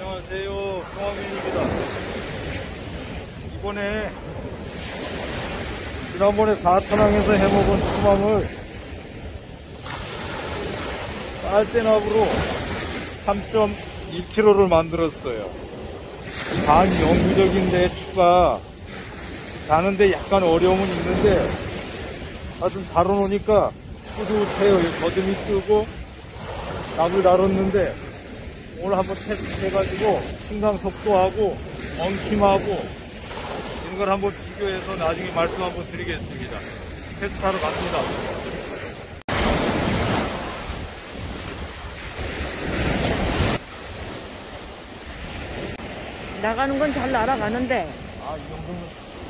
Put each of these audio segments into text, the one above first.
안녕하세요. 경황민입니다. 이번에 지난번에 4천항에서 해먹은 수망을 쌀대나무로 3.2kg를 만들었어요. 반영구적인 대추가 자는데 약간 어려움은 있는데 하여튼 다뤄놓으니까 뿌듯해요. 거듭이 뜨고 납을 다뤘는데 오늘 한번 테스트 해가지고 승강 속도하고 엉킴하고 이런 걸 한번 비교해서 나중에 말씀 한번 드리겠습니다. 테스트하러 갑니다. 나가는 건 잘 날아가는데 이 정도면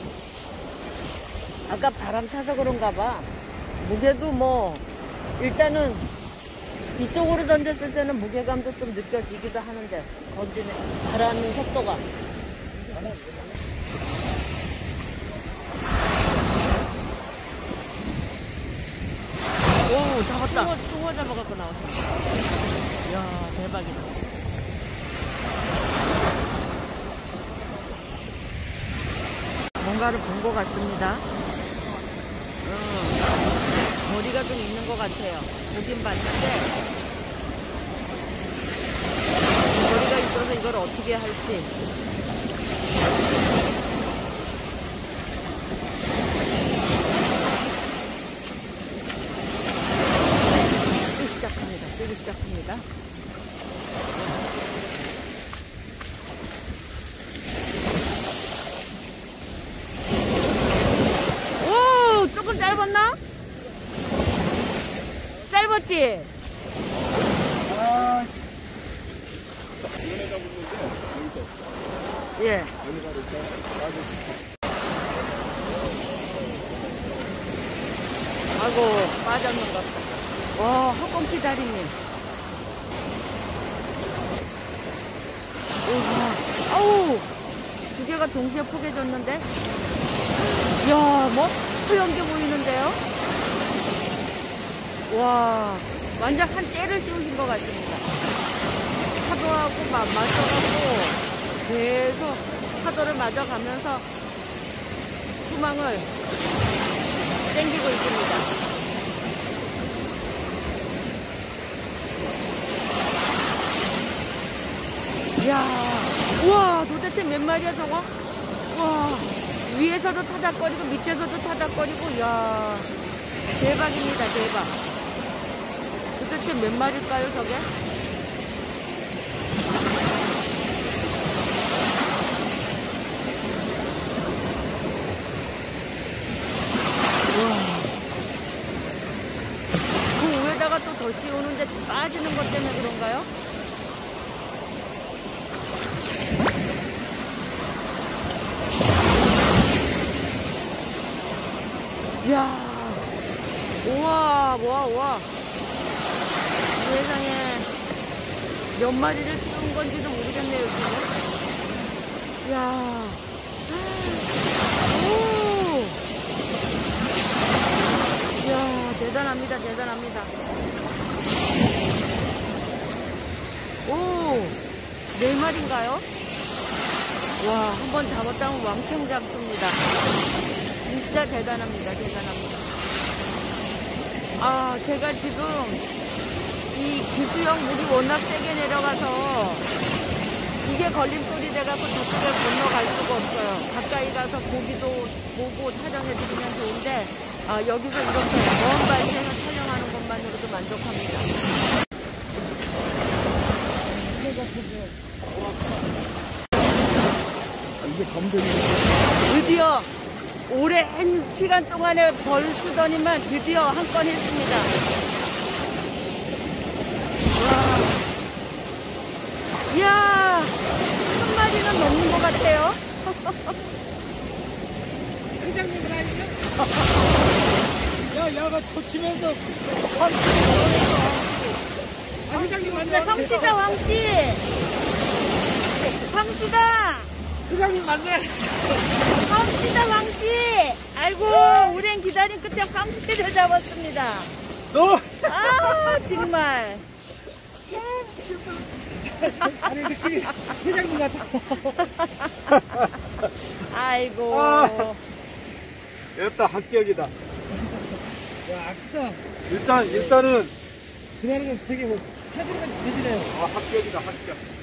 아까 바람 타서 그런가 봐. 무게도 뭐 일단은 이쪽으로 던졌을 때는 무게감도 좀 느껴지기도 하는데 던지는 바람 속도가 오 잡았다. 숭어 잡아갖고 나왔어. 이야 대박이다. 뭔가를 본 것 같습니다. 머리가 좀 있는 것 같아요. 보긴 봤는데 머리가 있어서 이걸 어떻게 할지. 뜨기 시작합니다. 오, 조금 짧았나? 짧았지? 예. 아이고, 빠졌는 것 같다. 와, 헛꿈치 다리님. 아우, 두 개가 동시에 포개졌는데? 이야, 뭐, 허연게 보이는데요? 와, 완전 한 떼를 씌우신 것 같습니다. 파도하고 맞춰갖고 계속 파도를 맞아가면서 수망을 당기고 있습니다. 이야, 우와, 도대체 몇 마리야, 저거? 우와, 위에서도 타닥거리고, 밑에서도 타닥거리고, 이야, 대박입니다, 대박. 도대체 몇 마리일까요, 저게? 우와. 그 위에다가 또 더 씌우는데 빠지는 것 때문에 그런가요? 이야, 우와, 우와. 세상에, 몇 마리를 씌운 건지도 모르겠네요, 지금. 이야, 오, 이야, 대단합니다, 대단합니다. 오, 4마리인가요? 와, 한번 잡았다면 왕창 잡습니다. 진짜 대단합니다. 대단합니다. 아, 제가 지금 이 기수형 물이 워낙 세게 내려가서 이게 걸림돌이 돼갖고 저쪽에 건너갈 수가 없어요. 가까이 가서 고기도 보고 촬영해드리면 좋은데 여기서 이렇게 먼 발에서 촬영하는 것만으로도 만족합니다. 이게 검정이 드디어 오랜 시간 동안에 벌 쓰더니만 드디어 한 건 했습니다. 와. 이야, 1마리는 넘는 것 같아요. 회장님 아니죠? 야가 터치면서 회장님 왔네. 황씨다, 황씨. 황씨다. 회장님 맞네. 황씨다, 황씨. 아이고, 오랜 기다림 끝에 황씨를 잡았습니다. 너! 아, 정말. 아니 느낌이 같아. 아이고. 아. 됐다, 합격이다. 야, 아까 일단은, 그날은 되게 뭐, 사진까지 되지네요. 합격이다, 합격.